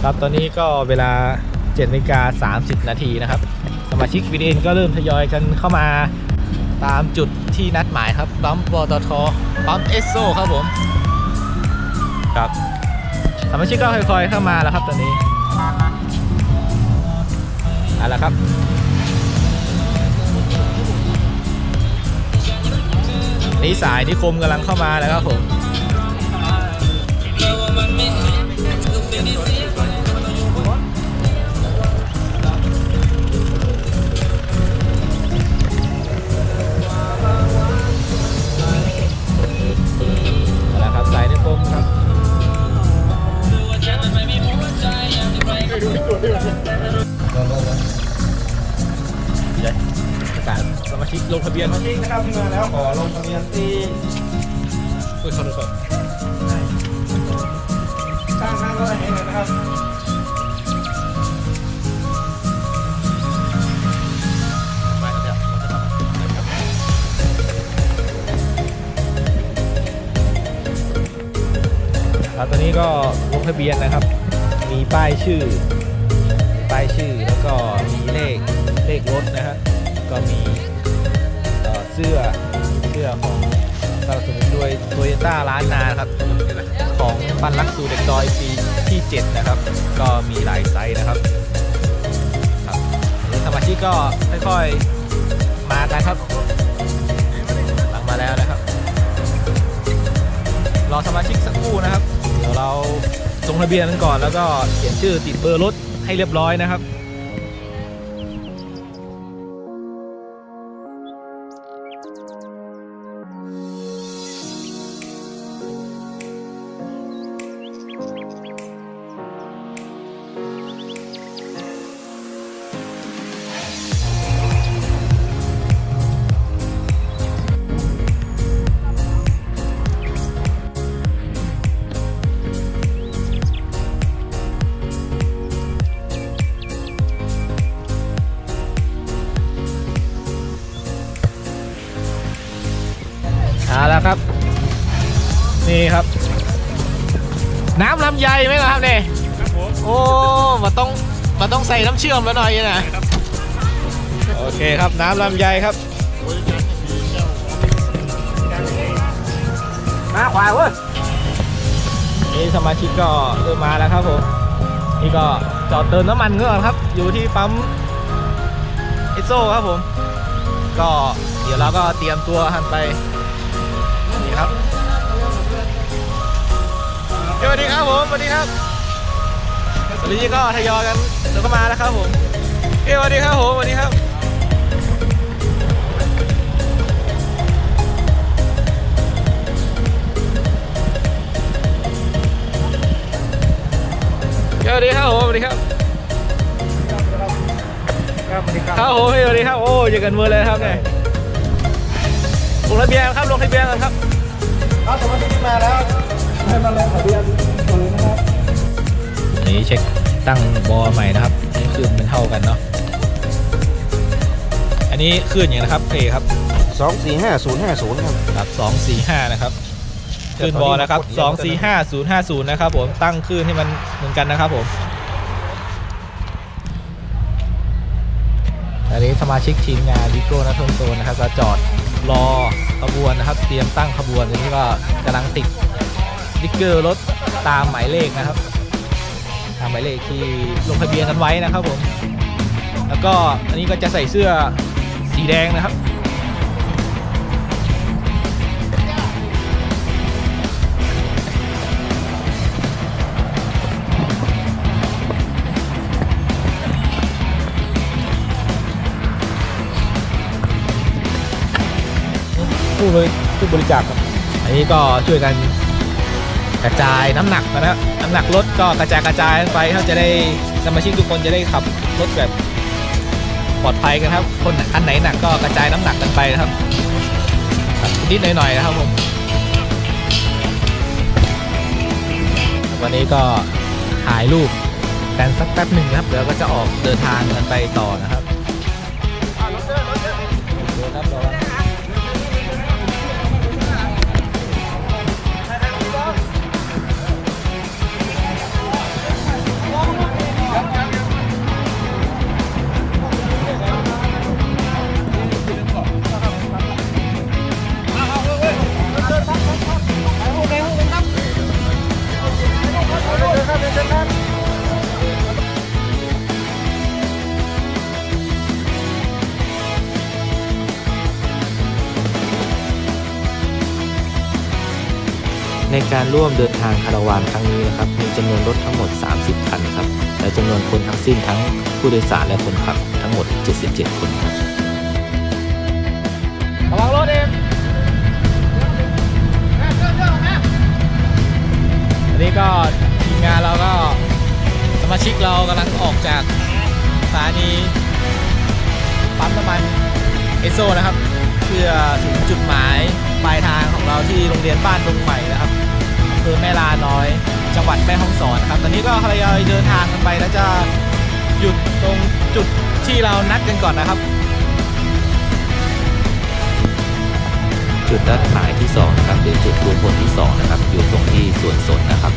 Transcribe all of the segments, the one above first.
ครับตอนนี้ก็เวลา 7:30 นาทีนะครับสมาชิก VDN ก็เริ่มทยอยกันเข้ามาตามจุดที่นัดหมายครับปั๊มปตทปั๊มเอสโซครับผมครับสมาชิกก็ค่อยๆเข้ามาแล้วครับตอนนี้เอาละครับนี่สายนิคมกำลังเข้ามาแล้วครับผมนะครับสายนิคมครับประกาศสมาชิกลงทะเบียนนะครับที่มาแล้วขอลงทะเบียนที่คุยเขาดูก่อนข้างก็เห็นเลยนะครับครับตอนนี้ก็ลงทะเบียนนะครับมีป้ายชื่อแล้วก็มีเลขรถนะฮะก็มีเสื้อของสนับสนุนด้วยโตโยต้าล้านนาครับของปันรักสู่เด็กดอยปีที่7นะครับก็มีหลายไซส์นะครับสมาชิกก็ค่อยๆมากันครับหลังมาแล้วนะครับรอสมาชิกสักครู่นะครับเดี๋ยวเราลงทะเบียนกันก่อนแล้วก็เขียนชื่อติดเบอร์รถให้เรียบร้อยนะครับแล้วครับนี่ครับน้ำลำไยไหมครับเนี่ยโอ้มันต้องใส่น้ำเชื่อมแล้วหน่อยนะโอเคครับน้ำลำไยครับมาขวาเว้ยนี่สมาชิกก็เริ่มมาแล้วครับผมนี่ก็จอดเติมน้ำมันก่อนครับอยู่ที่ปั๊มเอสโซครับผมก็เดี๋ยวเราก็เตรียมตัวหันไปครับสวัสดีครับผมสวัสดีครับตอนนี้ก็ทยอยกันเดี๋ยวก็มาแล้วครับผมสวัสดีครับผมสวัสดีครับสวัสดีครับผมสวัสดีครับครับผมสวัสดีครับโอ้เจอกันเมื่อเลยครับเนี่ยลงทะเบียนครับลงทะเบียนกันครับสมาชิกมาแล้วให้มาลงทะเบียนเลยนะครับนี่เช็คตั้งบอใหม่นะครับนี่คลื่นเป็นเท่ากันเนาะอันนี้คลื่นอย่างนะครับเพครับ 245050ครับ 245นะครับคลื่นบอนะครับ245050นะครับผมตั้งคลื่นให้มันเหมือนกันนะครับผมอันนี้สมาชิกทีมงานวิโก้นัทโซนนะครับก็จอดรอขบวนนะครับเตรียมตั้งขบวนอันนี้ก็กำลังติดสติ๊กเกอร์รถตามหมายเลขนะครับตามหมายเลขที่ลงทะเบียนกันไว้นะครับผมแล้วก็อันนี้ก็จะใส่เสื้อสีแดงนะครับผู้บริจาคครับอันนี้ก็ช่วยกันกระจายน้ำหนักนะครับน้ำหนักรถก็กระจายไปเขาจะได้สมาชิกทุกคนจะได้ขับรถแบบปลอดภัยกันครับคนคันไหนหนักก็กระจายน้ำหนักกันไปนะครับนิดหน่อยนะครับผมวันนี้ก็ถ่ายรูปกันสักแป๊บหนึ่งนะครับเดี๋ยวก็จะออกเดินทางกันไปต่อนะครับในการร่วมเดินทางคาราวานครั้งนี้นะครับมีจำนวนรถทั้งหมด30คันครับและจำนวนคนทั้งสิ้นทั้งผู้โดยสารและคนขับทั้งหมด77คนครับระวังรถเองอันนี้ก็ทีมงานเราก็สมาชิกเรากำลังออกจากสถานีปั๊มน้ำมันเอสโซนะครับเพื่อถึงจุดหมายปลายทางของเราที่โรงเรียนบ้านดงใหม่นะครับอำเภอแม่ลาน้อยจังหวัดแม่ฮ่องสอนนะครับตอนนี้ก็ทยอยเดินทางกันไปแล้วจะหยุดตรงจุดที่เรานัดกันก่อนนะครับจุดนัดหมายที่2นะครับหรือจุดรวมพลที่2นะครับอยู่ตรงที่สวนสนนะครับ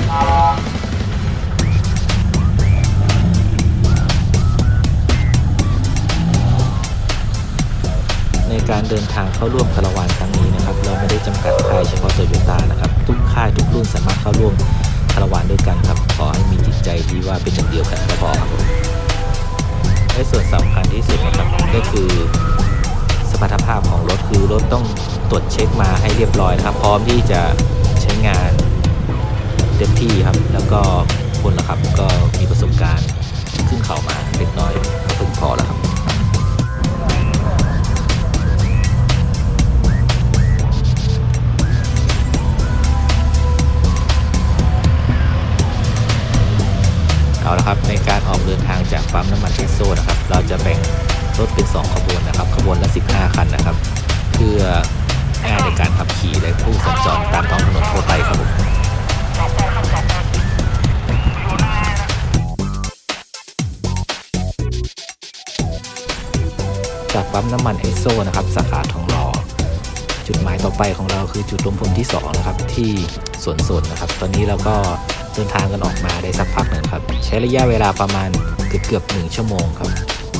ในการเดินทางเข้าร่วมคาราวานครั้งนี้นะครับเราไม่ได้จำกัดค่ายเฉพาะโตโยต้านะครับทุกค่ายทุกรุ่นสามารถเข้าร่วมคาราวานด้วยกันครับขอให้มีจิตใจที่ว่าเป็นหนึ่งเดียวกันก็พอครับและส่วนสำคัญที่สุดนะครับก็คือสมรรถภาพของรถคือรถต้องตรวจเช็คมาให้เรียบร้อยนะครับพร้อมที่จะใช้งานเต็มที่ครับแล้วก็คนละครับก็มีประสบการณ์ขึ้นเขามาเล็กน้อยก็เพียงพอแล้วครับเอาละครับในการออกเดินทางจากปั๊มน้ำมันเอสโซนะครับเราจะแบ่งรถเป็น2ขบวนนะครับขบวนละ15คันนะครับเพื่อง่ายในการขับขี่และผู้สัญจรตามท้องถนนทั่วไปครับผมจากปั๊มน้ำมันเอสโซนะครับสาขาทองหล่อจุดหมายต่อไปของเราคือจุดรวมพลที่2นะครับที่สวนสนนะครับตอนนี้เราก็เดินทางกันออกมาได้สักพักหนึ่งครับใช้ระยะเวลาประมาณเกือบ1 ชั่วโมงครับ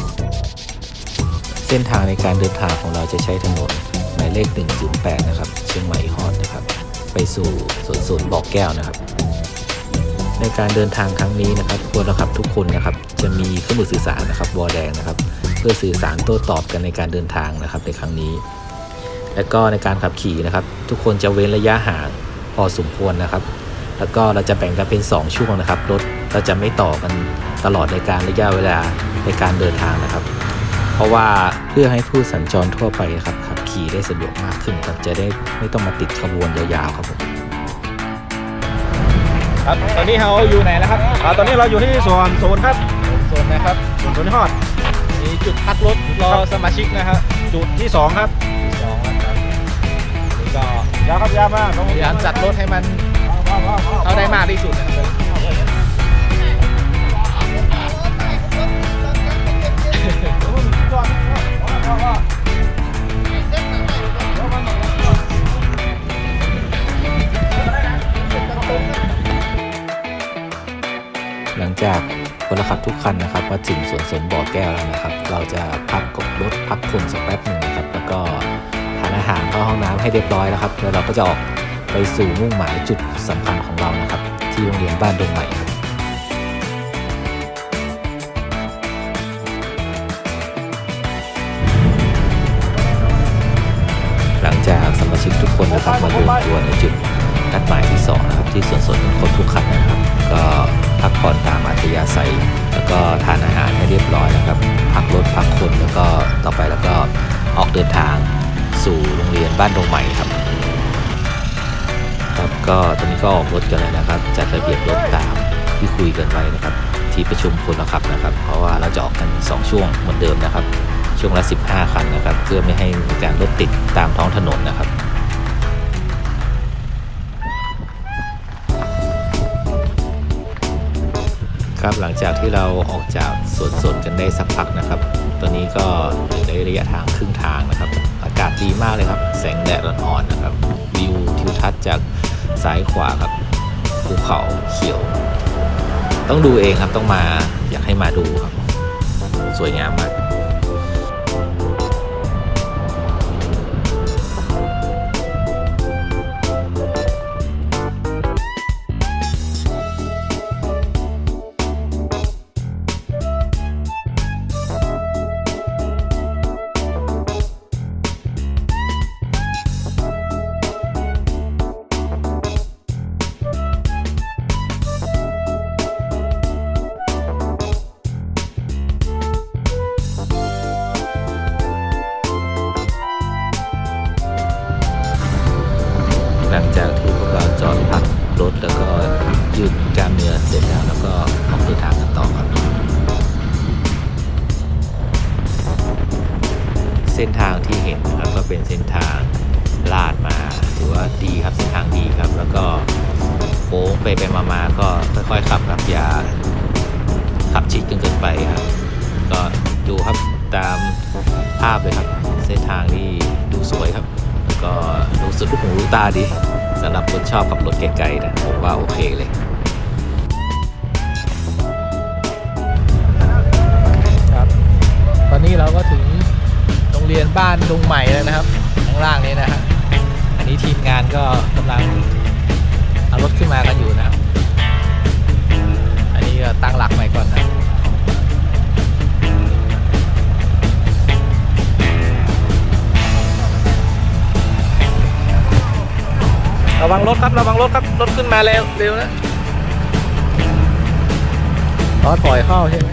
เส้นทางในการเดินทางของเราจะใช้ถนนหมายเลข108นะครับเชียงใหม่ฮอดนะครับไปสู่สวนสนบ่อแก้วนะครับในการเดินทางครั้งนี้นะครับคนขับทุกคนนะครับจะมีเครื่องมือสื่อสารนะครับวอลแดงนะครับเพื่อสื่อสารโต้ตอบกันในการเดินทางนะครับในครั้งนี้และก็ในการขับขี่นะครับทุกคนจะเว้นระยะห่างพอสมควรนะครับแล้วก็เราจะแบ่งกันเป็น2ช่วงนะครับรถเราจะไม่ต่อกันตลอดในการระยะเวลาในการเดินทางนะครับเพราะว่าเพื่อให้ผู้สัญจรทั่วไปครับขับขี่ได้สะดวกมากขึ้นครับจะได้ไม่ต้องมาติดขบวนยาวๆครับผมครับตอนนี้เราอยู่ไหนนะครับตอนนี้เราอยู่ที่สวนโซนครับโซนนะครับสวนโซนฮอดมีจุดพักรถรอสมาชิกนะครับจุดที่2ครับ 2นะครับนี่ก็ยาวครับยาวมากพยายามจัดรถให้มันเข้าได้มากที่สุดนะครับหลังจากคนขับทุกคันนะครับมาถึงสวนสนบ่อแก้วแล้วนะครับเราจะพักกับรถพักคนสักแป๊บหนึ่งนะครับแล้วก็ทานอาหารเข้าห้องน้ำให้เรียบร้อยแล้วครับแล้วเราก็จะออกไปสู่มุ่งหมายจุดสำคัญของเรานะครับที่โรงเรียนบ้านดงใหม่ครับหลังจากสมาชิกทุกคนนะครับมารวมตัวในจุดนัดหมายที่2นะครับที่สวนสนครบทุกคันนะครับก็พักผ่อนตามอัธยาศัยแล้วก็ทานอาหารให้เรียบร้อยนะครับพักรถพักคนแล้วก็ต่อไปแล้วก็ออกเดินทางสู่โรงเรียนบ้านดงใหม่ครับก็ตอนนี้ก็ออกรถกันเลยนะครับจัดระเบียบรถตามที่คุยกันไว้นะครับที่ประชุมคนขับนะครับเพราะว่าเราจะออกกัน2ช่วงเหมือนเดิมนะครับช่วงละ15คันนะครับเพื่อไม่ให้มีการรถติดตามท้องถนนนะครับครับหลังจากที่เราออกจากสวนสนกันได้สักพักนะครับตอนนี้ก็ถึงได้ระยะทางครึ่งทางนะครับอากาศดีมากเลยครับแสงแดดอ่อนๆนะครับวิวทิวทัศน์จากซ้ายขวาครับภูเขาเขียวต้องดูเองครับต้องมาอยากให้มาดูครับสวยงามมากส้นทางที่เห็นนะครับก็เป็นเส้นทางลาดมาถือว่าดีครับเส้นทางดีครับแล้วก็โค้งไปมาก็ค่อยๆขับครับอย่าขับชิดจนเกินไปครับก็ดูครับตามภาพเลยครับเส้นทางนี่ดูสวยครับแล้วก็ดูสุดลูกหูลูกตาดีสำหรับคนชอบขับรถไกลๆนะผมว่าโอเคเลยครับตอนนี้เราก็ถึงโรงเรียนบ้านดงใหม่แล้วนะครับข้างล่างนี้นะฮะอันนี้ทีมงานก็กำลังเอารถขึ้นมากันอยู่นะครับอันนี้ก็ตั้งหลักใหม่ก่อนนะระวังรถครับระวังรถครับรถขึ้นมาเร็วนะรถปล่อยเข้าใช่ไหม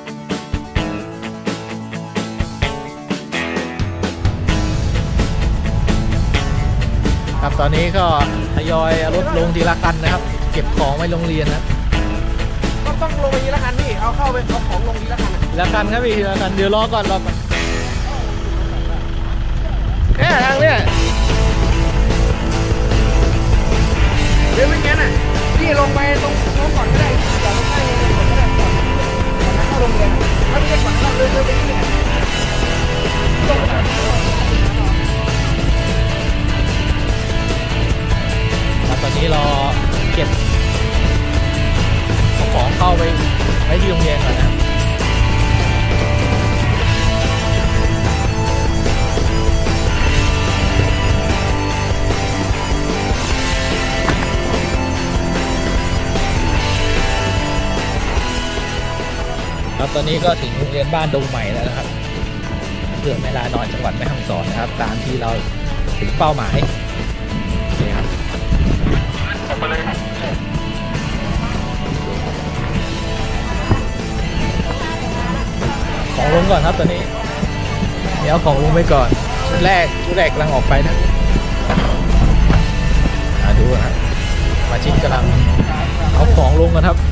ครับตอนนี้ก็ทยอยเอารถลงทีละคันนะครับเก็บของไว้โรงเรียนนะต้องลงไปทีละคันพี่เอาเข้าไปเอาของลงทีละคันทีละคันครับพี่ทีละคันเดี๋ยวรอก่อนเนี่ยทางเนี่ยเดี๋ยวไม่งั้นอ่ะพี่ลงไปตรงโน้นก่อนก็ได้จอดตรงใต้โรงเรียนก่อนก็ได้ก่อนเข้าโรงเรียนถ้าไม่ได้ก่อนเข้าเลยไปที่เนี่ยตอนนี้รอเก็บของเข้าไปไว้ที่โรงเรียนก่อนนะครับตอนนี้ก็ถึงโรงเรียนบ้านดงใหม่แล้วนะครับอำเภอแม่ลานอนจังหวัดแม่ฮ่องสอนนะครับตามที่เราถึงเป้าหมายนี่ครับของลงก่อนครับตอนนี้เดี๋ยวของลงไปก่อนชุดแรกกำลังออกไปนะดูครับมาชิดกำลังเอาของลงกันครับ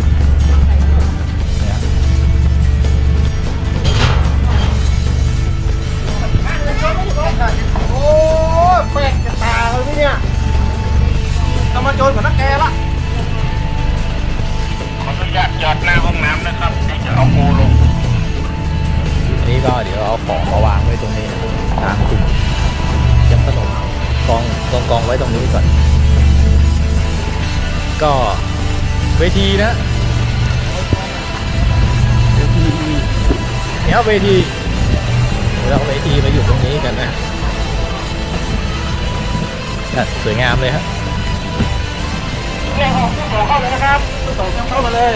โอ้แปลกจะตาเลยพี่เนี่ยทำมาโจรกับนักแกละขออนุญาตจอดหน้าห้องน้ำนะครับจะเอาโมลงอันนี้ก็เดี๋ยวเอาของมาวางไว้ตรงนี้ทางกลุ่มเก็บขนมกองไว้ตรงนี้ก่อนก็เวทีนะเดี๋ยวเวทีเราเวทีมาอยู่ตรงนี้กันนะสวยงามเลยครับเนี่ยออกเข้าเลยนะครับต่อเข้ามาเลย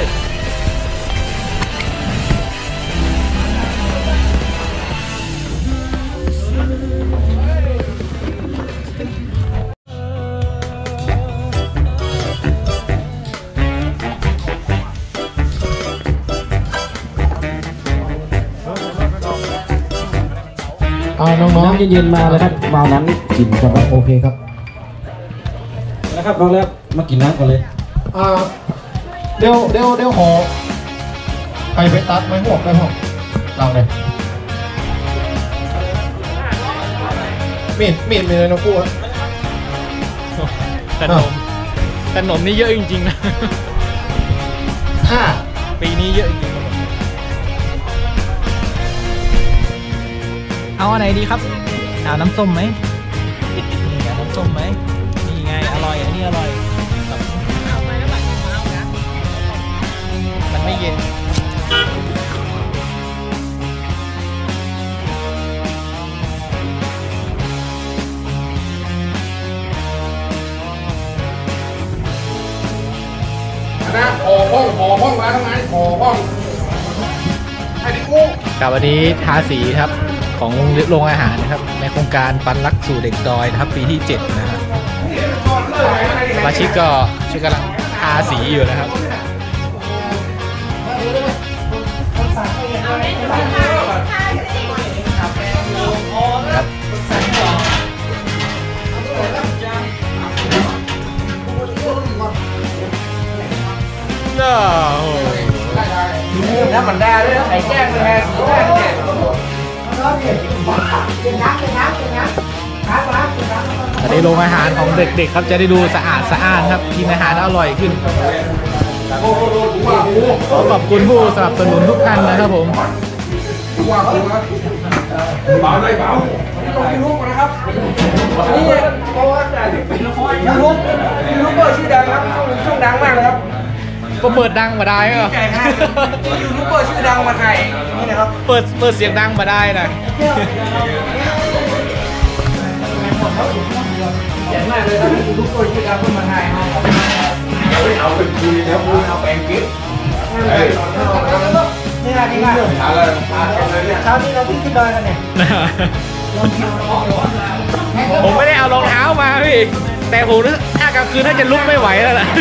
น้องๆเย็นๆมาเลยครับมาน้ำกินกันโอเคครับนะครับน้องแล้วมากินน้ำก่อนเลยเดี๋ยวขอไปตัดไม้หวกได้ห้องเราเลยมีดมีอะไรน้องกู้ขนมนี่เยอะจริงๆนะปีนี้เยอะจริงเอาอะไรดีครับเอาน้ำส้มไหมนี่ไงน้ำส้มไหมนี่ไงอร่อยอันนี้อร่อยเอาไปแล้วมันไม่เย็นนะห่อห้องมาทำไมห่อห้องให้ดิกูกับวันนี้ทาสีครับของโรงอาหารนะครับในโครงการปันรักสู่เด็กดอยนะครับปีที่7นะครับสมาชิกก็ช่วยกำลังทาสีอยู่นะครับครับน้ำมันได้ด้วยไข่แจ้งเลยแทนแจ้งเนี่ยในโรงอาหารของเด็กๆครับจะได้ดูสะอาดสะอ้านครับกินอาหารอร่อยขึ้นขอขอบคุณผู้สนับสนุนทุกท่านนะครับผมเบาเลยเบาลงยูทูบนะครับนี่ยูทูบเบอร์ชื่อดังครับช่องดังมากเลยครับก็เปิดดังมาได้เหรอใหญ่มากยูทูบเบอร์ชื่อดังมาไทยนี่นะครับเปิดเสียงดังมาได้นะใหญ่มากเลยครับยูทูบเบอร์ชื่อดังมาไทยเอาเป็นคุยแล้วคุยเอาแปลงกิ๊บนี่นะนี่นะเช้านี้เราขึ้นดอยกันเนี่ยผมไม่ได้เอารองเท้ามาพี่แต่ผมถ้ากลางคืนถ้าจะลุกไม่ไหวแล้วล่ะ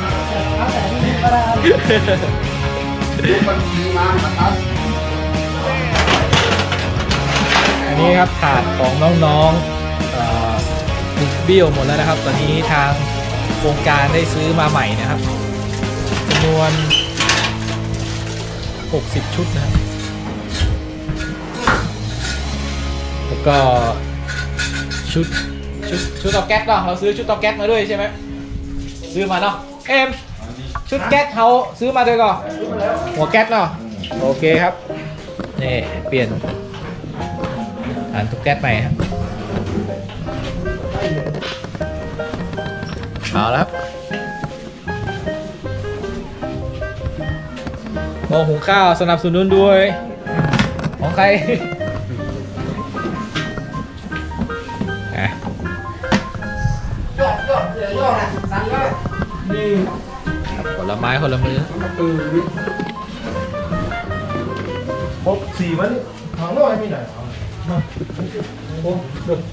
อันนี้ครับถาดของน้องๆเบี้ยวหมดแล้วนะครับตอนนี้ทางโครงการได้ซื้อมาใหม่นะครับจำนวน60 ชุดนะครับแล้วก็ชุดเตาแก๊สเนาะเราซื้อชุดเตาแก๊สมาด้วยใช่ไหมซื้อมาเนาะชุดแก๊สเขาซื้อมาด้วยก่อนหัวแก๊สเนาะโอเคครับนี่เปลี่ยนฐานทุกแก๊สใหม่ครับเอาแล้วครับหม้อหุงข้าวสนับสนุนด้วยของใครคนละไม้คนละมือครบ4มันทางโน้นมีไหนโอ้เดือด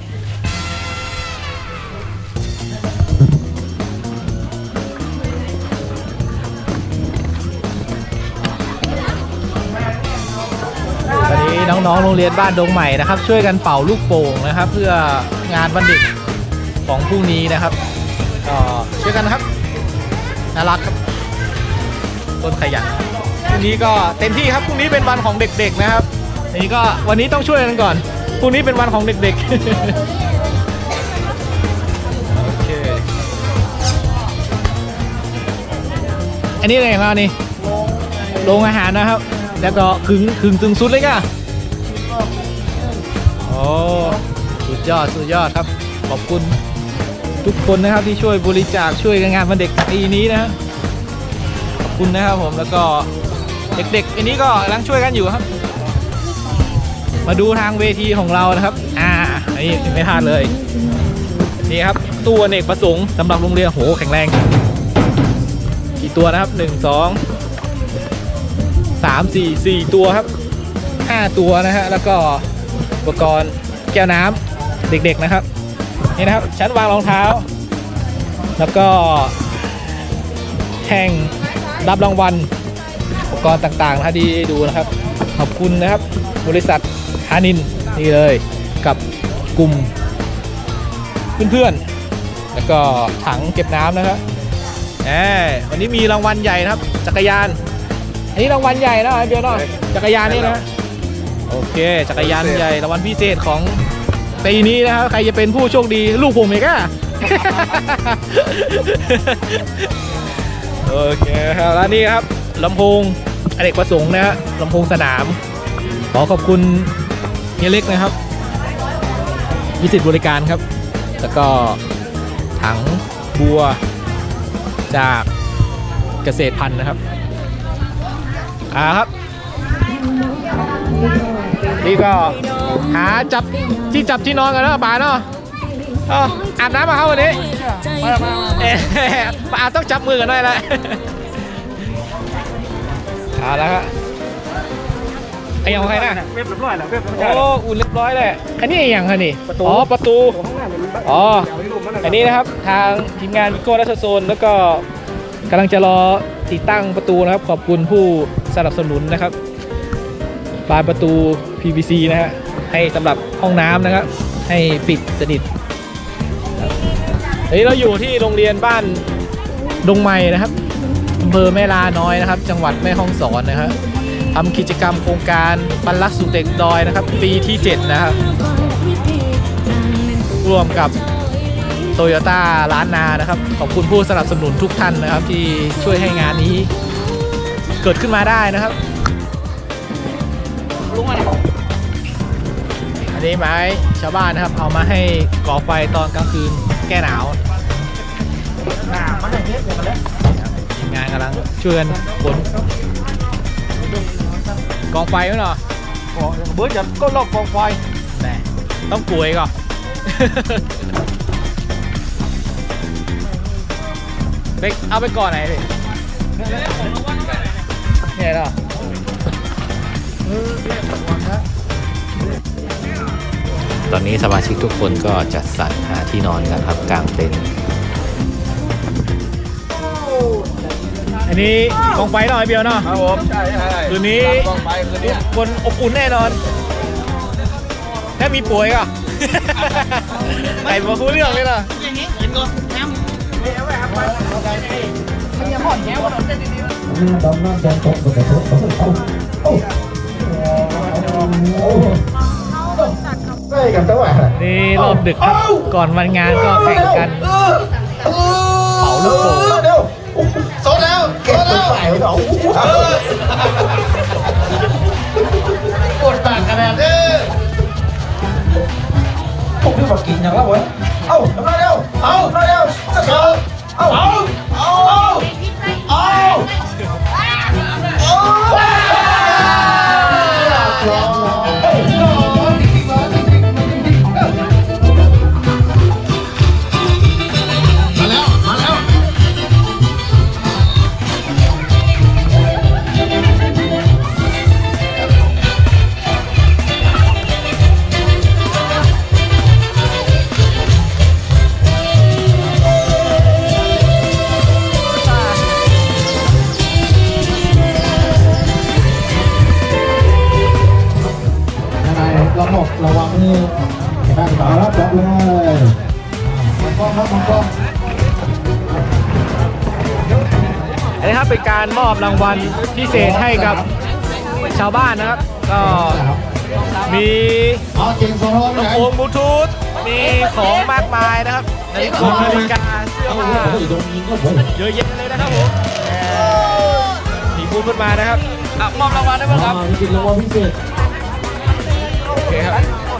ตอนนี้น้องๆโรงเรียนบ้านดงใหม่นะครับช่วยกันเป่าลูกโป่งนะครับ เพื่องานวันเด็กของพรุ่งนี้นะครับก็ช่วยกันนะครับน่ารักครับต้นขยันพรุ่งนี้ก็เต็มที่ครับพรุ่งนี้เป็นวันของเด็กๆนะครับนี่ก็วันนี้ต้องช่วยกันก่อนพรุ่งนี้เป็นวันของเด็กๆ โอเคอันนี้อะไรของเรานี่โรงอาหารนะครับแล้วก็ขึงตึงสุดเลยก่ะโอ้สุดยอดครับขอบคุณทุกคนนะครับที่ช่วยบริจาคช่วยงานวันเด็กปีนี้นะฮะขอบคุณนะครับผมแล้วก็เด็กๆอันนี้ก็กำลังช่วยกันอยู่ครับมาดูทางเวทีของเรานะครับอันนี้ไม่พลาดเลยนี่ครับตู้อเนกประสงค์สำหรับโรงเรียนโหแข็งแรงกี่ตัวนะครับ1 2 3 4 4 ตัวครับ5 ตัวนะฮะแล้วก็อุปกรณ์แก้วน้ำเด็กๆนะครับนี่นะครับชั้นวางรองเท้าแล้วก็แท่งรับรางวัลอุปกรณ์ต่างๆนะที่ดูนะครับขอบคุณนะครับบริษัทฮานินนี่เลยกับกลุ่มเพื่อนๆแล้วก็ถังเก็บน้ำนะครับวันนี้มีรางวัลใหญ่นะครับจักรยานอันนี้รางวัลใหญ่นะเบียร์เนาะจักรยานนี่นะโอเคจักรยานใหญ่รางวัลพิเศษของปีนี้นะครับใครจะเป็นผู้โชคดีลูกผมเองอะโอเคครับแล้วนี่ครับลำโพงอเนกประสงค์นะฮะลำโพงสนามขอขอบคุณเฮียเล็กนะครับมีสิทธิบริการครับแล้วก็ถังบัวจากเกษตรพันธุ์นะครับครับนี่ก็หาจับที่นอนกันแล้วป่าเนาะอาบน้ำมาเข้าวันนี้ป่าต้องจับมือกันหน่อยแหละเอาแล้วครับไอ้ยังของใครนะเว็บเรียบร้อยแล้วเว็บโอ้อุ่นเรียบร้อยเลยอันนี้อย่างไรนี่ประตูอันนี้นะครับทางทีมงานวิโก้รัชโซนแล้วก็กำลังจะรอติดตั้งประตูนะครับขอบคุณผู้สนับสนุนนะครับบานประตู PVC นะฮะให้สำหรับห้องน้ำนะครับให้ปิดสนิทอันนี้เราอยู่ที่โรงเรียนบ้านดงใหม่นะครับอำเภอแม่ลาน้อยนะครับจังหวัดแม่ฮ่องสอนนะครับทำกิจกรรมโครงการบรรลักสู่เด็กดอยนะครับปีที่7นะครับร่วมกับโตโยต้าล้านนานะครับขอบคุณผู้สนับสนุนทุกท่านนะครับที่ช่วยให้งานนี้เกิดขึ้นมาได้นะครับอันนี้ไม้ชาวบ้านนะครับเอามาให้ก่อไฟตอนกลางคืนแก้หนาวทีมงานกำลังช่วยกันขนกองไฟไหมเนาะเบิร์ดจะก็ลอกกองไฟแน่ต้องป่วยก่อนเบ็กเอาไปก่อนไหนดิเนี่ยเหรอตอนนี้สมาชิกทุกคนก็จัดสรรหาที่นอนกันครับกลางเต็นท์อันนี้กองไฟหน่อยเบียวเนาะครับผมใช่คืนนี้กองไฟคืนนี้คนอบอุ่นแน่นอนถ้ามีป่วยก็ไก่มาพูดเรื่องเลยนะอย่างนี้กินก่อนน้ำไม่เอาไว้ครับไม่ยังหมดแก้วก็โดนเต้นดีๆดำน้ำแดงตกไปตกใกล้กันเท่าไหร่นี่รอบดึกครับก่อนวันงานก็แข่งกันเป่าลูกโป่งโซนแล้วเก็บตัวใส่ไว้ก่อนกดปากกันแล้วผมที่มากินอย่างละเว้ยเอาทำไมเร็วเอาทำไมเร็วสักเดียวเอาระวังนี่แข่งขารับจับเลยมันกล้องครับมันกล้องอันนี้ครับเป็นการมอบรางวัลพิเศษให้กับชาวบ้านนะครับก็มีลำโพงบลูทูธมีของมากมายนะครับนาฬิกาเสื้อผ้าเยอะแยะเลยนะครับผมมีบูธขึ้นมานะครับมอบรางวัลได้ไหมครับรางวัลพิเศษโอเคครับ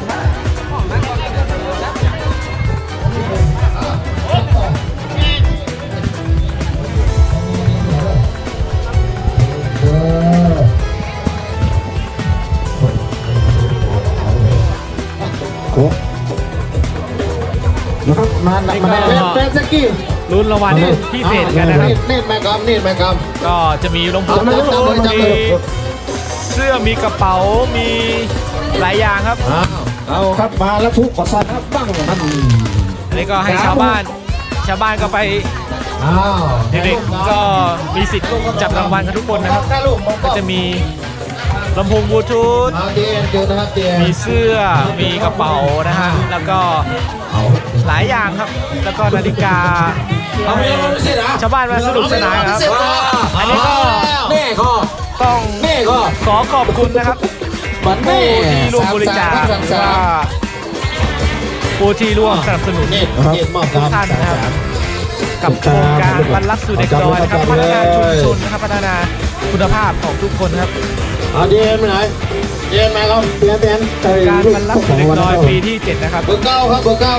นะครับมาแฟนสกี้ลุ้นรางวัลพิเศษกันนะครับเน็ตแมกกัมก็จะมีลำโพงมีเสื้อมีกระเป๋ามีหลายอย่างครับเอาครับมาแล้วทุกขอสั่นครับบ้างครับอันนี้ก็ให้ชาวบ้านก็ไปเด็กๆก็มีสิทธิ์จับรางวัลกันทุกคนนะครับก็จะมีลำโพงบลูทูธมีเสื้อมีกระเป๋านะฮะแล้วก็หลายอย่างครับแล้วก็นาฬิกาชาวบ้านมาสนุกสนานครับอันนี้ก็ต้องขอขอบคุณนะครับผู้ที่ร่วมบริจาคว่าผู้ที่ร่วมสนับสนุนทุกท่านนะครับกับโครงการบรรลักสู่เด็กน้อยนะครับพัฒนาชุมชนนะครับพัฒนาคุณภาพของทุกคนครับเย็นไปไหนเย็นมาครับเปลี่ยนการบรรลักสู่เด็กน้อยปีที่7นะครับเบอร์ 9ครับเบอร์ 9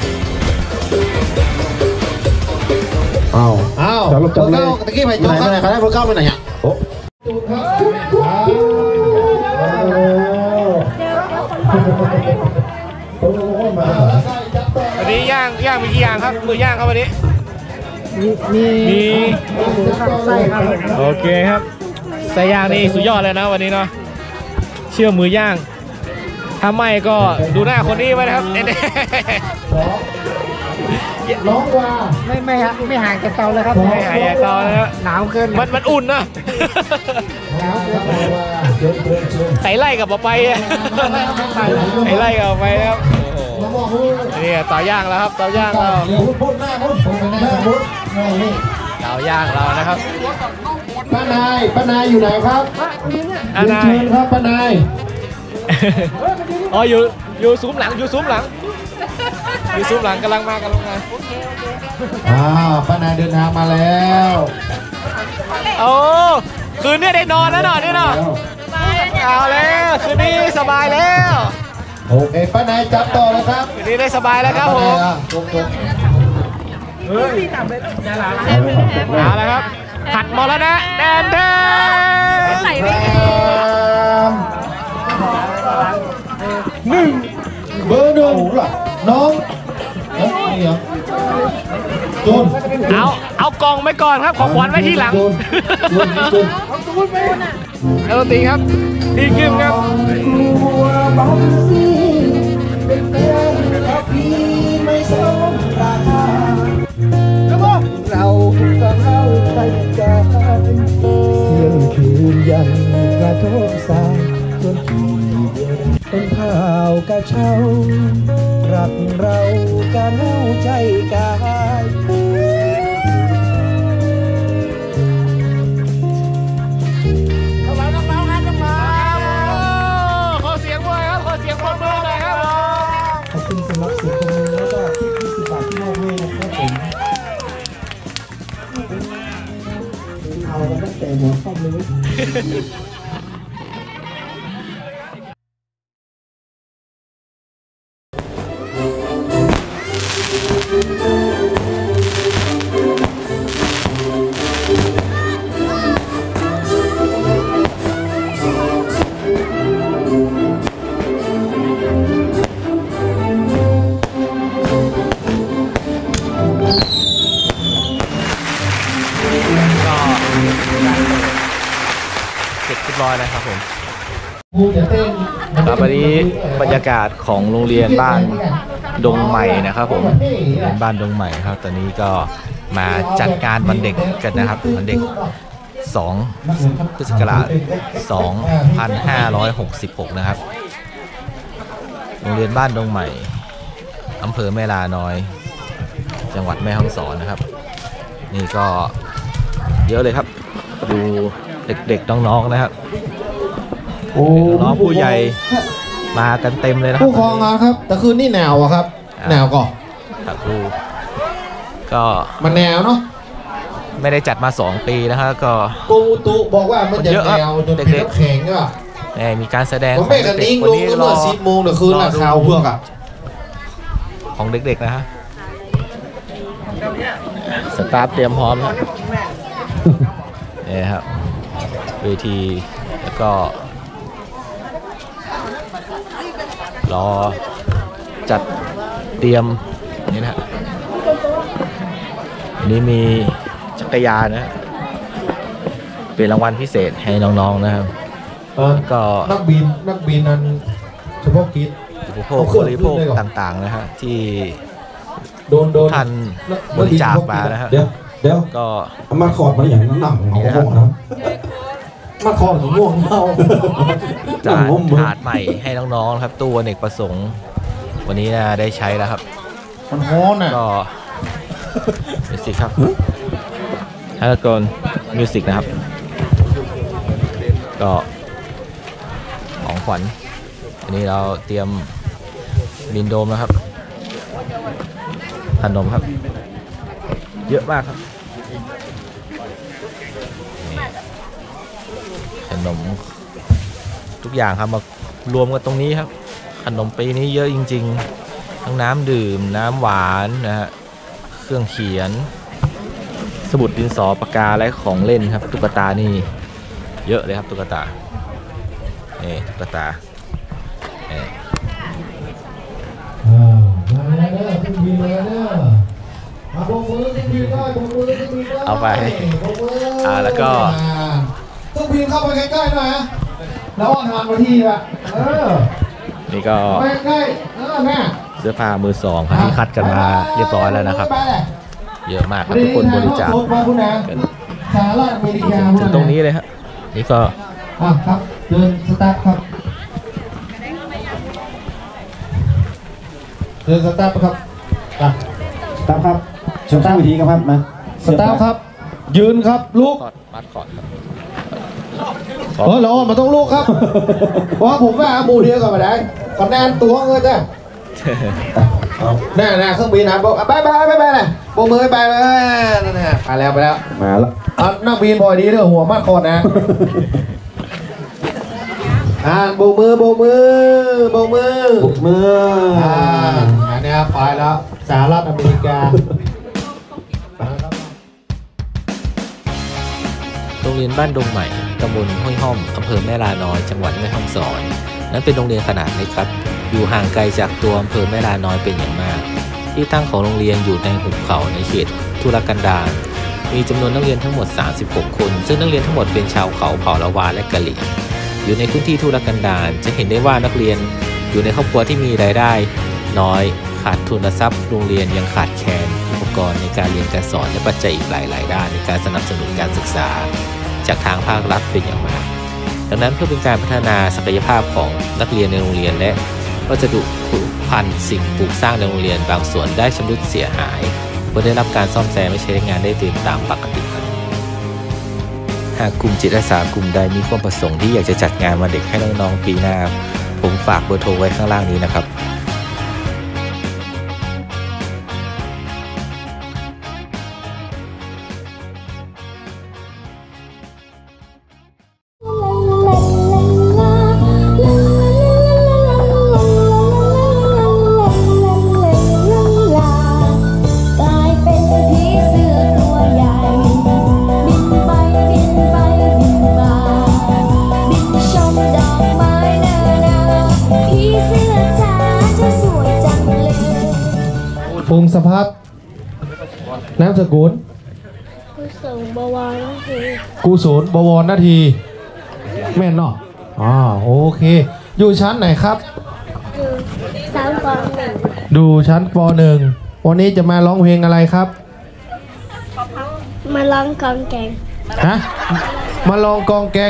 จับลบจับเลยตะกี้ไปจบไหนครับเบอร์ 9ไปไหนอ่ะวันนี้ย่างมีกี่อย่างครับมือย่างครับวันนี้มีไส้ครับโอเคครับไส้ย่างนี่สุดยอดเลยนะวันนี้เนาะเชื่อมือย่างถ้าไม่ก็ดูหน้าคนนี้ไว้นะครับร้องว่าไม่ห่างจากเตาเลยครับไม่ห่างจากเตานะฮะหนาวเกินมันอุ่นนะใส่ไล่กับไปใส่ไล่กับไปครับนี่เตาย่างแล้วครับเตาย่างเราเตาย่างเรานะครับป้านายอยู่ไหนครับป้านายครับป้านายอ๋ออยู่ซุ้มหลังยูซูปหลังกำลังมาป้านายเดินทางมาแล้วโอ้คืนนี้ได้นอนแล้วเนาะนี่เนาะเอาแล้วคืนนี้สบายแล้วโอเคป้านายจับต่อเลยครับคืนนี้ได้สบายแล้วครับผม เอาละครับหัดมรณะแดนเดินใส่ไม่ได้เบอร์หนึ่งล่ะน้องนี่เหรอจูนเอากล่องไปก่อนครับของขวัญไว้ที่หลังจูนเอาดนตรีครับดีกึมครับเราก็เข้าใจกันเที่ยงคืนยังกระทบสายจนกี่เดือนเป็นข่าวกระเช้ารักเรากันเข้าใจกันขอเสียงมวยครับขอเสียงปรบมือหน่อยครับขอบคุณสำหรับเสียงปรบมือแล้วก็ที่20 บาทที่มอบให้นะครับผมเอากันตั้งแต่หัวค่ำเลยเสร็จเรียบร้อยแล้วครับผมกูจะเต้นครับวันนี้บรรยากาศของโรงเรียนบ้านดงใหม่นะครับผมเป็นบ้านดงใหม่ครับตอนนี้ก็มาจัดงานวันเด็กกันนะครับวันเด็ก2 พฤศจิกายน 2566 นะครับโรงเรียนบ้านดงใหม่อำเภอแม่ลาน้อยจังหวัดแม่ฮ่องสอนนะครับนี่ก็เยอะเลยครับดูเด็กๆน้องๆนะครับน้องผู้ใหญ่มากันเต็มเลยนะครัผู้ครองงานครับ แต่คืนนี่หนาวอะครับหนาวก่อนครับครูก็มันแนวเนาะไม่ได้จัดมา2 ปีนะครับก็กรมอุตุบอกว่ามันจะแนวจนเป็นน้ำแข็งอ่ะมีการแสดงผมของไม่กันเด็กนิ่งๆลวันงนี้ก็รเมื่ออ10 โมงเดี๋ยวคืนละข่าวเพื่อกอ่ะของเด็กๆนะฮะสตาฟเตรียมพร้อมนะนี่ครับเวทีแล้วก็รอจัดเตรียมนี่นะฮะอันนี้มีจักรยานนะฮะเป็นรางวัลพิเศษให้น้องๆนะครับก็นักบินนั้นเฉพาะกิจอุปโภคบริโภคต่างๆนะฮะที่โดนท่านบริจาคมานะฮะเดี๋ยวก็มาขอดมาอย่างหนังของผมนะมาคอนของม่วงเมาจานถาดใหม่ให้น้องๆนะครับตู้อเนกประสงค์วันนี้นะได้ใช้แล้วครับมันฮ้อนอ่ะก็มิวสิกครับแล้วก็มิวสิกนะครับก็ของขวัญอันนี้เราเตรียมลินโดมนะครับขนมครับเยอะมากครับนี่ขนมทุกอย่างครับมารวมกันตรงนี้ครับขนมปีนี้เยอะจริงๆทั้งน้ำดื่มน้ำหวานนะฮะเครื่องเขียนสมุดดินสอปากกาและของเล่นครับตุ๊กตานี่เยอะเลยครับตุ๊กตานี่ตุ๊กตานี่มาแล้วเด้อขึ้นบินมาแล้วเด้อมาโบกมือขึ้นบินได้โบกมือขึ้นบินได้เอาไปโบกมือแล้วก็ขึ้นบินเข้าไปใกล้ๆหน่อยนะแล้วอ่อนทานมาที่ละนี่ก็ไปใกล้แม่เสื้อผ้ามือสองครับที่คัดกันมาเรียบร้อยแล้วนะครับ เยอะมากครับทุกคนบริจาคมาคุณนะสหรัฐอเมริกาถึงตรงนี้เลยฮะนี่ก็ครับเดินสตาร์ทครับเดินสตาร์ทครับตามครับชมตั้งวิธีครับมาสตาร์ทครับ ยืนครับลุกคอร์ดมัดคอร์ดครับเรามันต้องลุกครับเพราะผมว่าหมู่เดียวกับมาได้คะแนนตัวเงินจ้ะแน่เครื่องบินนะบอกบายนะโบกมือไปเลยนั่นแหละไปแล้วมาแล้วนักบินพอดีเด้อหัวมากคอนะโบกมืออันนี้ไปแล้วสหรัฐอเมริกาโรงเรียนบ้านดงใหม่ตำบลห้วยห้อมอำเภอแม่ลาน้อยจังหวัดแม่ฮ่องสอนนั้นเป็นโรงเรียนขนาดเล็กครับอยู่ห่างไกลจากตัวอำเภอแม่ลาน้อยเป็นอย่างมากที่ตั้งของโรงเรียนอยู่ในหุบเขาในเขตทุรกันดารมีจำนวนนักเรียนทั้งหมด36คนซึ่งนักเรียนทั้งหมดเป็นชาวเขาเผ่าละวาและกะเหรี่ยงอยู่ในพื้นที่ทุรกันดารจะเห็นได้ว่านักเรียนอยู่ในครอบครัวที่มีรายได้น้อยขาดทุนทรัพย์โรงเรียนยังขาดแคลนอุปกรณ์ในการเรียนการสอนและปัจจัยอีกหลายด้านในการสนับสนุนการศึกษาจากทางภาครัฐเป็นอย่างมากดังนั้นเพื่อเป็นการพัฒนาศักยภาพของนักเรียนในโรงเรียนและวัสดุพันสิ่งปลูกสร้างในโรงเรียนบางส่วนได้ชำรุดเสียหายเพื่อได้รับการซ่อมแซมไม่ใช้งานได้เต็มตามปกติครับหากกลุ่มจิตอาสากลุ่มใดมีความประสงค์ที่อยากจะจัดงานวันเด็กให้น้องๆปีหน้าผมฝากเบอร์โทรไว้ข้างล่างนี้นะครับพงศพัฒน์นามสกุลกุศลบวรนาทีแม่นเนาะโอเคอยู่ชั้นไหนครับอยู่ชั้นป .1 ดูชั้นป .1 วันนี้จะมาร้องเพลงอะไรครับมาร้องกองแกงมาลองกองแกง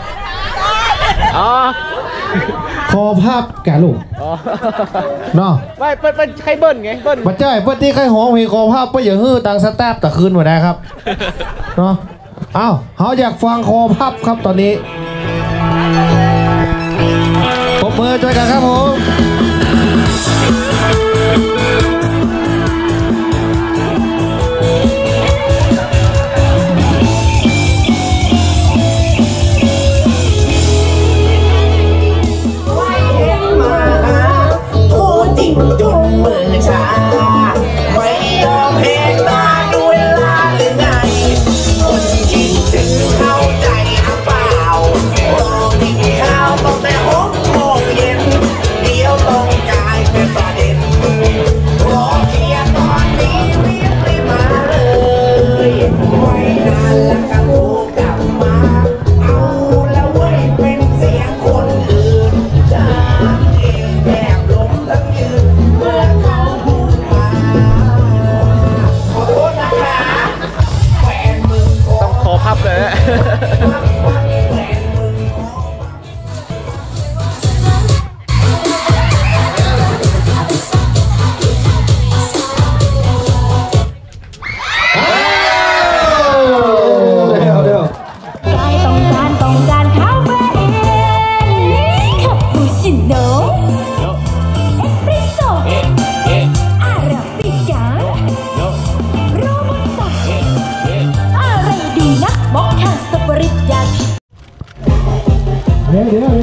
คอพับแกลูกเนาะไม่เป็นใครเบิ้ลไงเบิ้ลมาใช่เพื่อนที่ใครหอเพลงคอพับไปอย่าฮื้อตังสแตปแต่คืนมาได้ครับเนาะเขาอยากฟังคอพับครับตอนนี้ปรบมือช่วยกันครับผมจุ่มมือชาไม่ยอมเพลงตาดูเวลาหรือไงคนคิดถึงเข้าใจเปล่าต้องกินข้าวต้องแต่6 โมงเย็นเดี๋ยวต้องกลายเป็นประเด็นรอเชียร์ตอนนี้รีบมาเลยไม่นานแล้วก็โทรกลับมาเอาแล้วเว้ยเป็นเสียงคนอื่นจากเองแอบล้มทั้งยืนต้องขอพับเลยต้องการคาเฟอีนคาปูชิโน่เอสเปรสโซ่อาราบิก้าโรบัสต้าอะไรดีนะมอคค่าสตรอเบอรี่ยาเดี๋ยว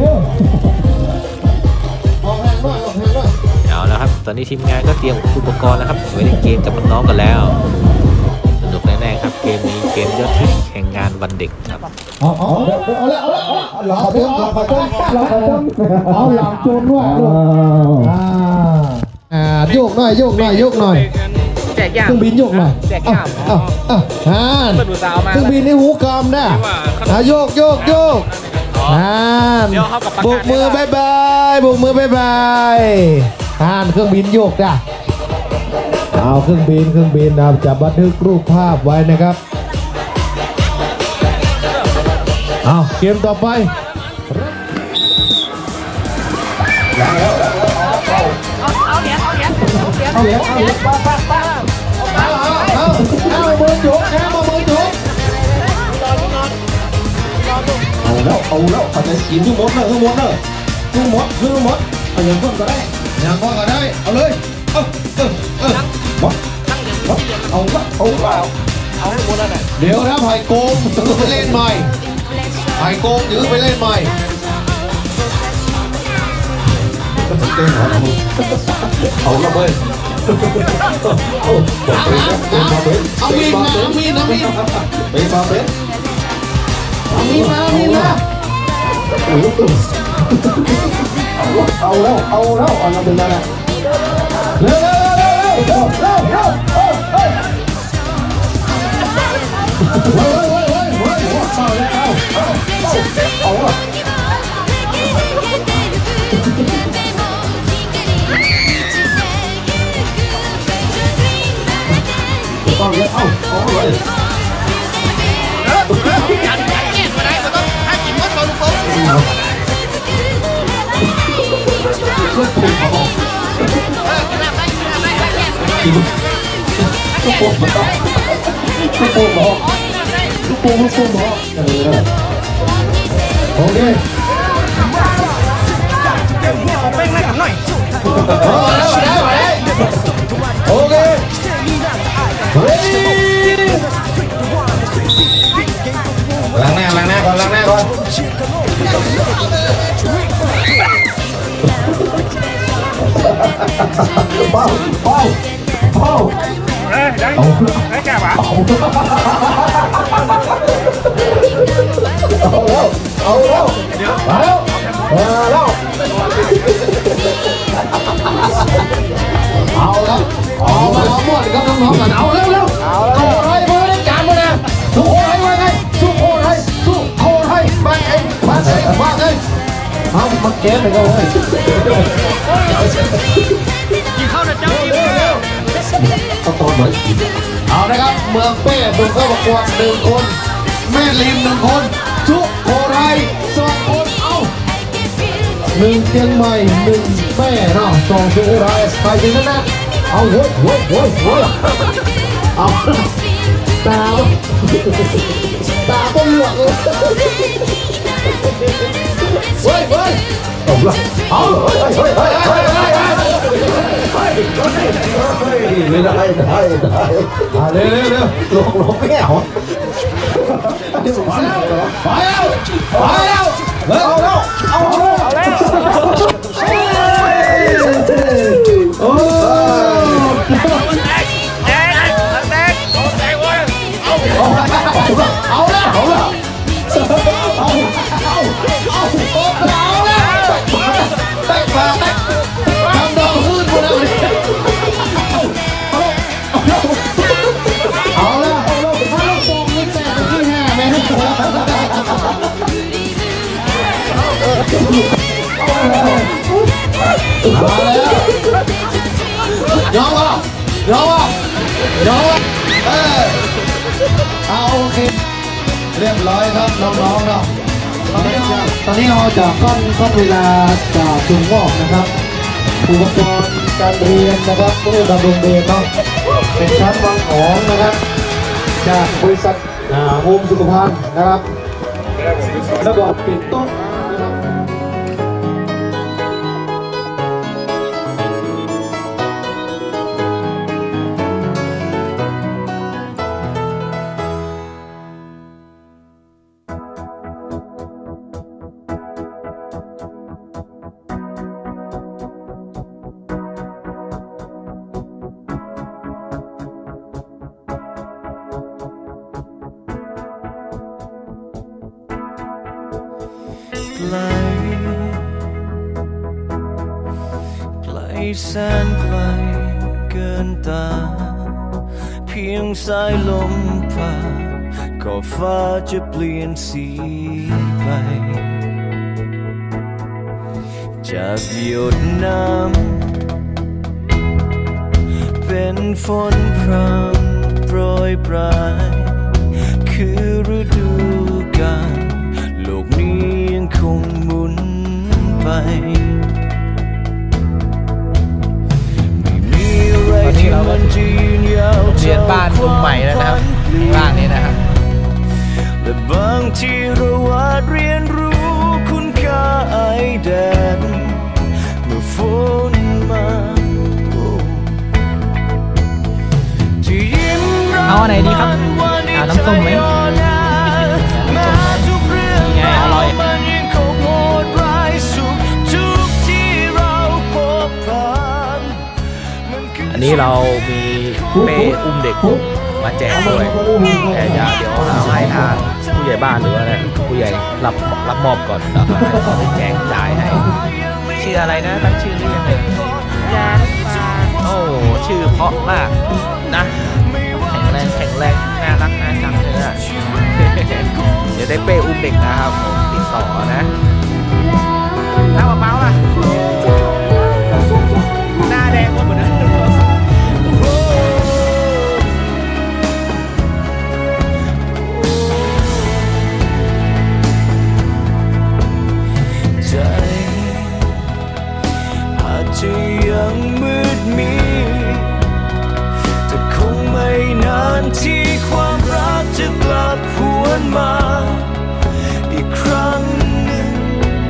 ออกแรงด้วยเอาแล้วครับตอนนี้ทีมงานก็เตรียมอุปกรณ์แล้วครับไว้เล่นเกมกับน้องๆกันแล้วสนุกแน่ๆครับเกมนี้เกมยอดฮิตแห่งงานวันเด็กครับเอาละหลังโจนด้วยโยกหน่อยแจกย่างเครื่องบินโยกหน่อยแจกย่างเครื่องบินในหูกำนะโยกโบกมือบายบายเครื่องบินโยกจ้ะเอาเครื่องบินนะครับจะบันทึกรูปภาพไว้นะครับเอาเกมต่อไปเอาเหรียญเอามือจุกนะมือจุกเอาแล้วเขาจะกินทุกมดเอาอย่างต้นก็ได้ยังพอกันได้เอาเลยเอาเดี๋ยวนะไผ่โกงถือไปเล่นใหม่ไผ่โกงถือไปเล่นใหม่เอาละเว้ยเอามีดมาเป็นมาเป็นเอามีดมาเอาแล้วเอามาเป็นมาเร็วโอเคโอเคล้างหน้าก่อนเป้าไม่แก่ปะเอาแล้วมาแล้วเอามาหมดกับน้องๆกันเอาเร็วเอาอะไรมาเล่นการมาเนี่ยสุโขทัยมาไงสุโขทัยมาไงเอามาเก็บไปกันเลยกินข้าวนะเจ้ากินแล้วเอานะครับเมืองเป้ถูกเข้าประกวด1 คนแม่ริม1 คนสุโขทัย2 คนเอา1เชียงใหม่1แม่เนาะ2สุโขทัยใครถึงนั้นเอาโว้ยเอาตาก็หลวกเลยเฮ้ยเอาละเอาไม่ได้เร็วลงแก้วไปแล้วโอ้เอาละแตกปลาทำดอกขึ้นหมดแล้วเอาละถ้าเราโป่งนี่แตกไปที่5ไหมมาแล้วยอมวะเอาโอเคเรียบร้อยครับน้องๆเนาะตอนนี้เราจะก้อนเวลาจากจุงวอกนะครับอุปกรณ์การเรียนนะครับเพื่อดำรงเรียนเนาะเป็นชั้นวางของนะครับจากบริษัทโฮมสุขภัณฑ์นะครับระบบปิดโต๊ะไกลแสนไกลเกินตาเพียงสายลมผ่านก็ฟ้าจะเปลี่ยนสีไปจากหยดน้ำเป็นฝนพรำโปรยปลายคือฤดูกาลโลกนี้ยังคงหมุนไปไม่มีอะไรที่มันจะยืนยาวเท่าความฝันล่างนี้นะครับแต่บางทีเราอาจเรียนรู้คุณค่าไอแดนเมื่อฝนมาไหนดีครับเอาน้ำส้มไหมน้ำส้มไงอร่อยอันนี้เรามีเป้อุ้มเด็กมาแจกด้วยแต่เดี๋ยวเราให้ทางผู้ใหญ่บ้านหรืออะไรผู้ใหญ่รับมอบก่อนแล้วให้เขาไปแจกจ่ายให้ชื่ออะไรนะตั้งชื่อหรือยังไงโอ้ชื่อเพราะมากนะแข็งแรงน่ารักน่าจังเลยอะเดี๋ยวได้เป้อุ้มเด็กนะครับผมติดต่อนะน้ำมะพร้าวล่ะหน้าแดงหมดเลยใจอาจจะยังมืดมิดแต่คงไม่นานที่ความรักจะกลับหวนมาอีกครั้งหนึ่ง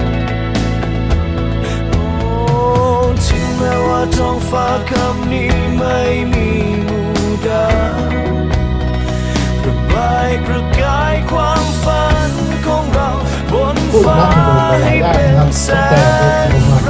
ถึงแม้ว่าท้องฟ้าคำนี้ไม่มีหมู่ดาวระบายประกายความฝันของเราบนฟ้าให้เป็นแสงเรา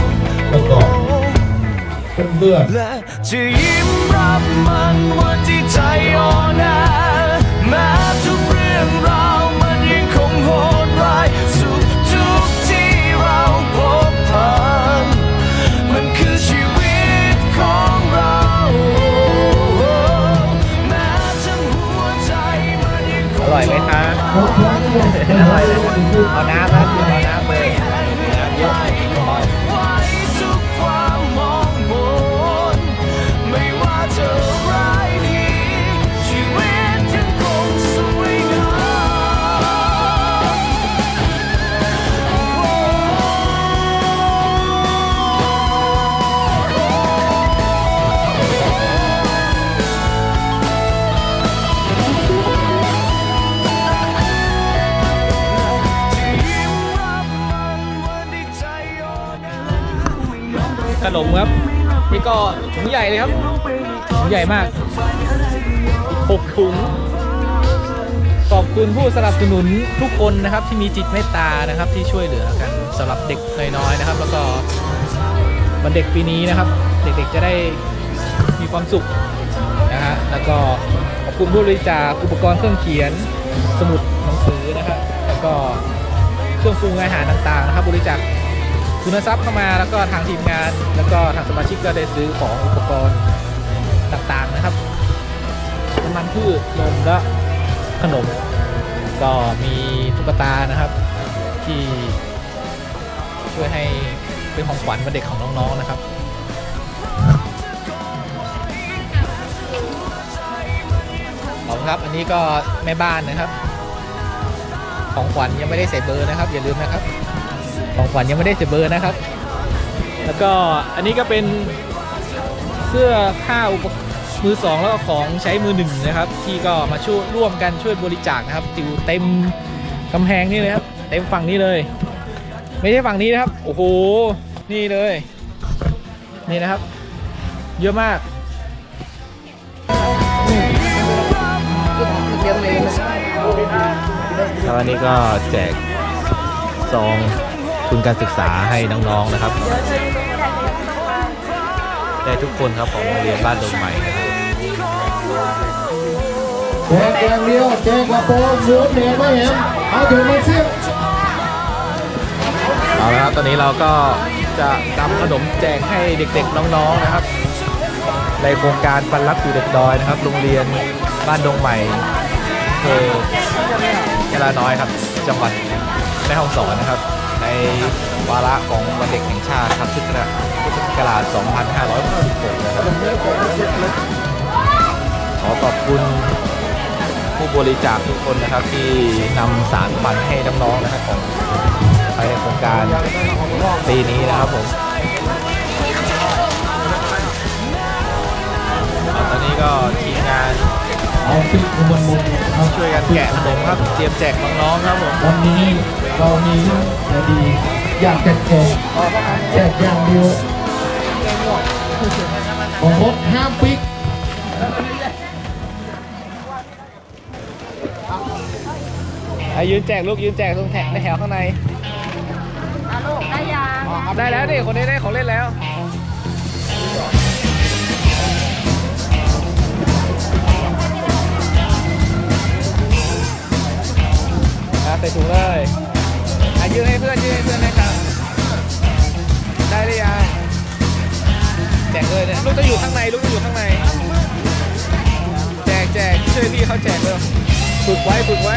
เบื่อและจะยิ้มรับมันวันที่ใจอ่อนแอแม้ทุกเรื่องราวมันยังคงโหดร้ายสุขทุกที่เราพบผ่านมันคือชีวิตของเราแม้ทั้งหัวใจมันยังคงอร่อยไหมคะอร่อยเลยเอาน้ำนะเอาน้ำเลยน้ำเยอะไว้ทุกความมองมนไม่ว่าจะร้ายดีชีวิตยังคงสวยงขนมครับนี่ก็ถุงใหญ่เลยครับถุงใหญ่มาก6 ถุงขอบคุณผู้สนับสนุนทุกคนนะครับที่มีจิตเมตตานะครับที่ช่วยเหลือกันสำหรับเด็กน้อยๆนะครับแล้วก็วันเด็กปีนี้นะครับเด็กๆจะได้มีความสุขนะฮะแล้วก็ขอบคุณผู้บริจาคอุปกรณ์เครื่องเขียนสมุดหนังสือนะครับแล้วก็เครื่องปรุงอาหารต่างๆนะครับบริจาคทุนทรัพย์เข้ามาแล้วก็ทางทีมงานแล้วก็ทางสมาชิกก็ได้ซื้อของอุปกรณ์ต่างๆนะครับน้ำมันพืชนมและขนมก็มีตุ๊กตานะครับที่ช่วยให้เป็นของขวัญวันเด็กของน้องๆนะครับขอบคุณครับอันนี้ก็แม่บ้านนะครับของขวัญยังไม่ได้ใส่เบอร์นะครับอย่าลืมนะครับของขวัญยังไม่ได้เสียเบอร์นะครับแล้วก็อันนี้ก็เป็นเสื้อผ้ามือสองแล้วก็ของใช้มือหนึ่งนะครับที่ก็มาช่วยร่วมกันช่วยบริจาคนะครับติวเต็มกำแพงนี่เลยครับเต็มฝั่งนี้เลยไม่ใช่ฝั่งนี้นะครับโอ้โหนี่เลยนี่นะครับเยอะมากแล้ววันนี้ก็แจกซองทุนการศึกษาให้น้องๆนะครับได้ทุกคนครับของโรงเรียนบ้านดงใหม่นะครับแจกอย่างเดียวแจกกระโปรงหมูเหนียวไม่เห็นเอาถุงมาเสียบเอาละครับตอนนี้เราก็จะนำขนมแจกให้เด็กๆน้องๆนะครับในโครงการปันรักสู่เด็กดอยนะครับโรงเรียนบ้านดงใหม่ยะลาน้อยครับจังหวัดแม่ฮ่องสอนนะครับในวาระของวันเด็กแห่งชาติครับพุทธศักราช 2566 นะครับขอขอบคุณผู้บริจาคทุกคนนะครับที่นำสารฝันให้น้องๆนะครับของภายในโครงการปีนี้นะครับผมตอนนี้ก็ทีมงานช่วยกันแกะขนมครับเตรียมแจกน้องๆครับผมวันนี้เรามีเรื่องดีอยากจะแจกอย่างเดียวของรถห้ามปิกยืนแจกลูกยืนแจกตรงในแถวข้างในลูกได้ยังได้แล้วดิคนนี้ได้ของเล่นแล้วใส่ถุงเลยยืนให้เพื่อนให้กันได้หรือยังแจกเลยเนี่ยลูกจะอยู่ข้างในแจกช่วยพี่เขาแจกเลยฝึกไว้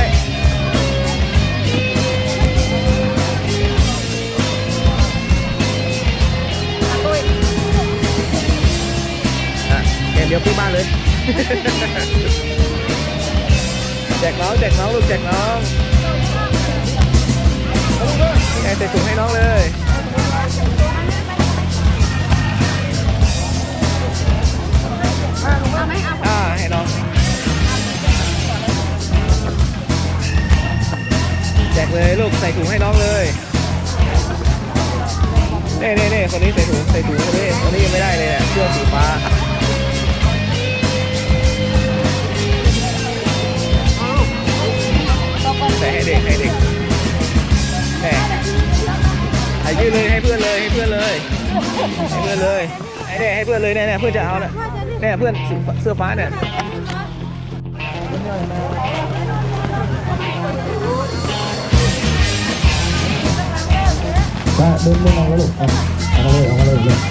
เดี๋ยวพี่บ้านเลย แจกน้องลูกแจกน้องใส่ถุงให้น้องเลยให้น้องแจกเลยลูกใส่ถุงให้น้องเลยเน่คนนี้ใส่ถุงคนนี้ยังไม่ได้เลยเสื้อสีฟ้าใส่ให้เด็กแหมยืนเลยให้เพื่อนเลยให้เพื่อนเลยเนี่ยเพื่อนจะเอาเนี่ยเพื่อนเสื้อฟ้าเนี่ยเดินออกแล้วลูกเอามาเลยเลย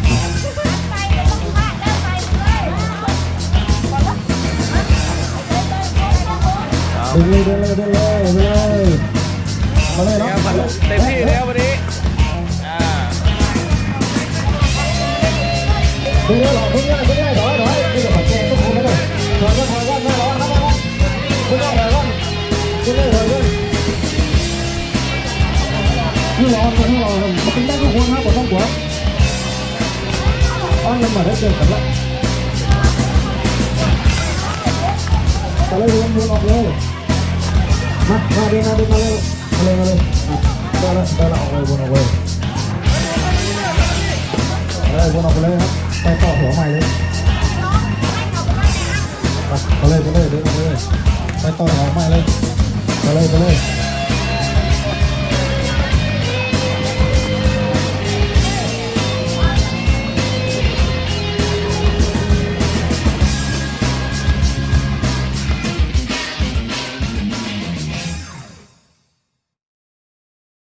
เดินเลยมาเลยเนาะเต็มที่แล้ววันนี้เดินหรอเดินร้อยนี่เดี๋ยวขอแจ้งทุกคนเลยถอยก้อนไม่ร้อนครับคุณต้องถอยก้อนคุณเลยถอยก้อนนี่ร้อนมันเป็นได้ทุกคนครับผมต้องกลัวอ้อนมันมาได้เจอกันแล้วแต่เลยวนออกเลยมาเดินมาเลยได้ละออกเลยวนออกเลยครับไปต่อหัวใหม่เลยไปเลยเดินไปต่อหัวใหม่เลยไปเลย